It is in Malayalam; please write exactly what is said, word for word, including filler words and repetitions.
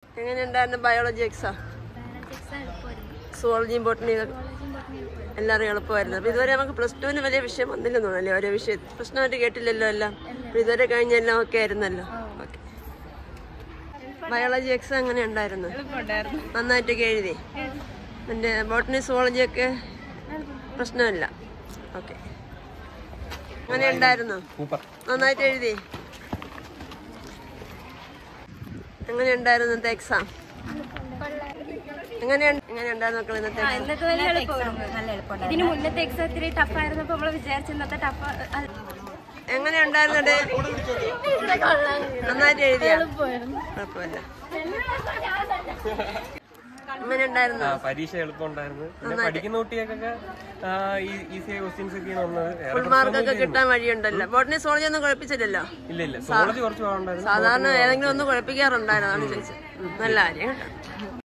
എങ്ങനെയുണ്ടായിരുന്നു ബയോളജി എക്സാം? സുവോളജിയും ബോട്ടണിയും എല്ലാവരും എളുപ്പമായിരുന്നു. അപ്പോൾ ഇതുവരെ നമുക്ക് പ്ലസ് ടുവിന് വലിയ വിഷയം വന്നില്ലെന്ന് തോന്നല്ലേ? ഓരോ വിഷയം പ്രശ്നമായിട്ട് കേട്ടില്ലല്ലോ എല്ലാം. അപ്പോൾ ഇതുവരെ കഴിഞ്ഞെല്ലാം ഒക്കെ ആയിരുന്നല്ലോ. ഓക്കെ. ബയോളജി എക്സാം എങ്ങനെ ഉണ്ടായിരുന്നു? നന്നായിട്ടൊക്കെ എഴുതി. എൻ്റെ ബോട്ടണി സുവോളജിയൊക്കെ പ്രശ്നമില്ല. ഓക്കെ. അങ്ങനെ ഉണ്ടായിരുന്നു? നന്നായിട്ട് എഴുതി. എങ്ങനെ ഉണ്ടായിരുന്നു ഇന്നത്തെ എക്സാം? എങ്ങനെയുണ്ടായിരുന്നു മക്കൾ ഇന്നത്തെ? ഇതിന് മുന്നത്തെ എക്സാം ഇത്തിരി ടഫ് ആയിരുന്നപ്പോ നമ്മള് വിചാരിച്ച ഇന്നത്തെ ടഫ്. എങ്ങനെയുണ്ടായിരുന്നു? നന്നായിട്ട് എഴുതിയ? കുഴപ്പമില്ല. എങ്ങനെ ഉണ്ടായിരുന്നു? പരീക്ഷ എളുപ്പമുണ്ടായിരുന്നു. പഠിക്കുന്ന കുട്ടികൾക്കൊക്കെ ഈസി ക്വസ്റ്റ്യൻസ് ഒക്കെയാണ് വന്നത്. ഫുൾ മാർക്കൊക്കെ കിട്ടാൻ വഴിയുണ്ടല്ലോ. ബോട്ടണി സുവോളജി ഒന്നും കുഴപ്പിച്ചില്ലല്ലോ? ഇല്ല ഇല്ല, സുവോളജി കുറച്ച് പാടുണ്ടായിരുന്നു. സാധാരണ ഏതെങ്കിലും ഒന്ന് കുഴപ്പിക്കാറുണ്ടായിരുന്നു, അതാണ് ചോദിച്ചത്. നല്ല കാര്യം കേട്ടോ.